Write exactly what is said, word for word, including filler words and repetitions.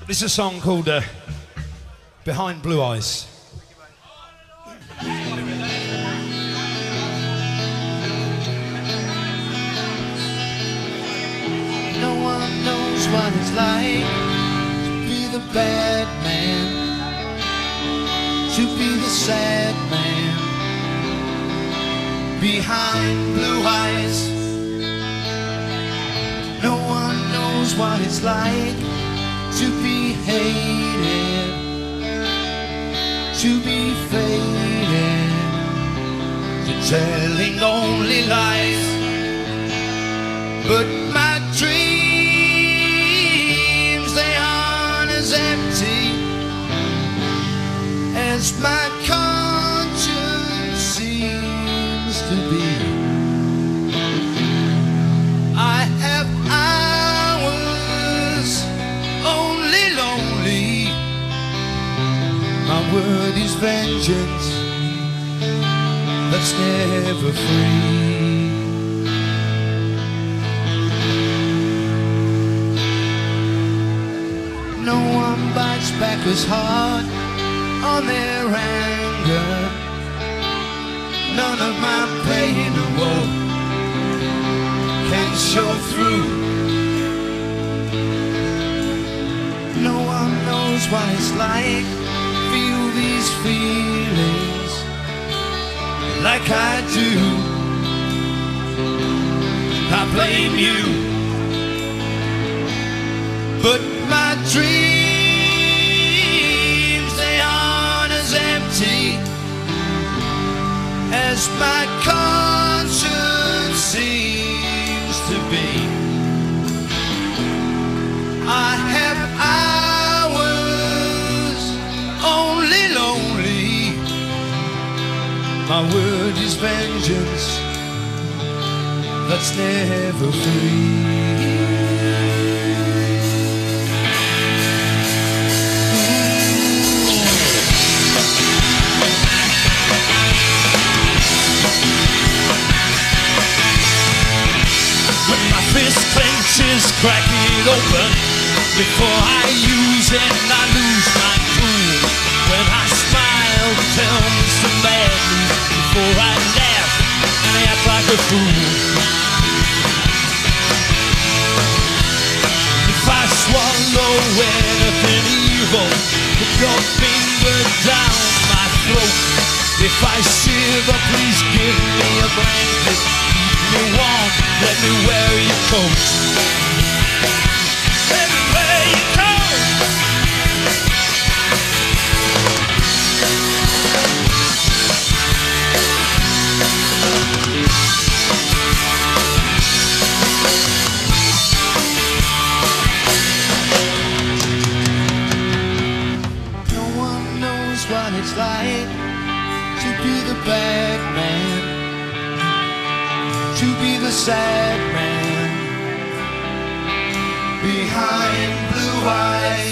This is a song called uh, Behind Blue Eyes. No one knows what it's like to be the bad man, to be the sad man behind blue eyes. No one knows what it's like to be hated, to be faded, to telling only lies. But my dreams, they aren't as empty as my conscience seems to be. I have hours only lonely. My word is vengeance that's never free. No one bites back as hard on their anger. None of my pain or woe can show through. No one knows what it's like to feel these feelings like I do. I blame you, but my dreams, they aren't as empty as my conscience seems to be. I have hours only lonely. My word is vengeance that's never free. Fist clenches, crack it open. Before I use it, I lose my cool. When I smile, tell me some bad news. Before I laugh, and act like a fool. If I swallow anything evil, put your finger down my throat. If I shiver, please give me a blanket. Keep me warm, let me wear your coat. Everywhere you go. No one knows what it's like to be the bad man, to be the sad man behind blue eyes.